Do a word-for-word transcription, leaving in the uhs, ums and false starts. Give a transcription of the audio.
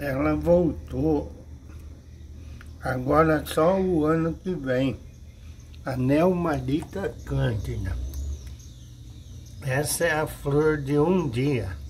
ela voltou. Agora só o ano que vem. A Neomarica cândida. Essa é a flor de um dia.